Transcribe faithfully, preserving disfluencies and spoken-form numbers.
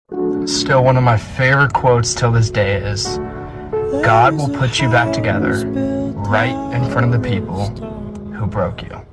Still, one of my favorite quotes till this day is, God will put you back together right in front of the people who broke you.